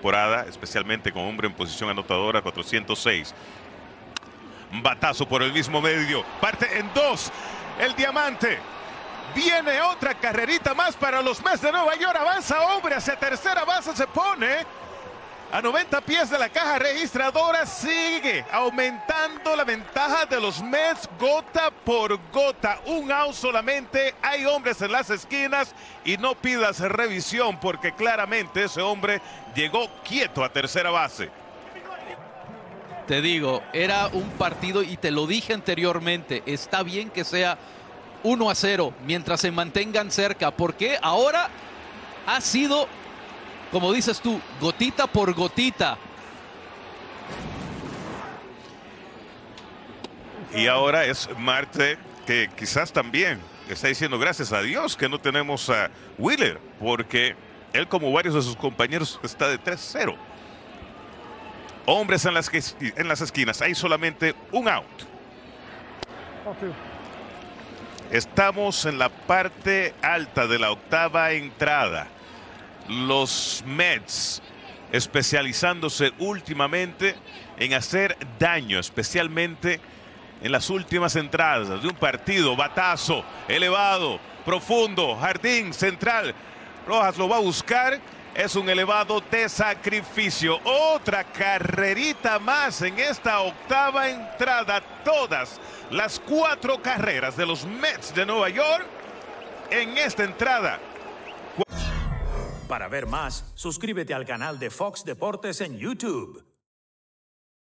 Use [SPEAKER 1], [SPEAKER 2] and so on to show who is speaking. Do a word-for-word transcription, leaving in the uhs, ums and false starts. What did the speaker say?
[SPEAKER 1] temporada, especialmente con hombre en posición anotadora, cuatrocientos seis. Batazo por el mismo medio, parte en dos, el diamante. Viene otra carrerita más para los Mets de Nueva York, avanza hombre hacia tercera base, se pone a noventa pies de la caja registradora, sigue aumentando la ventaja de los Mets gota por gota. Un out solamente, hay hombres en las esquinas y no pidas revisión porque claramente ese hombre llegó quieto a tercera base.
[SPEAKER 2] Te digo, era un partido y te lo dije anteriormente, está bien que sea uno a cero mientras se mantengan cerca, porque ahora ha sido, como dices tú, gotita por gotita.
[SPEAKER 1] Y ahora es Marte que quizás también está diciendo gracias a Dios que no tenemos a Wheeler, porque él, como varios de sus compañeros, está de tres cero. Hombres en las, en las esquinas, hay solamente un out. Estamos en la parte alta de la octava entrada. Los Mets especializándose últimamente en hacer daño, especialmente en las últimas entradas de un partido. Batazo, elevado, profundo, jardín central. Rojas lo va a buscar. Es un elevado de sacrificio. Otra carrerita más en esta octava entrada. Todas las cuatro carreras de los Mets de Nueva York en esta entrada.
[SPEAKER 3] Para ver más, suscríbete al canal de Fox Deportes en YouTube.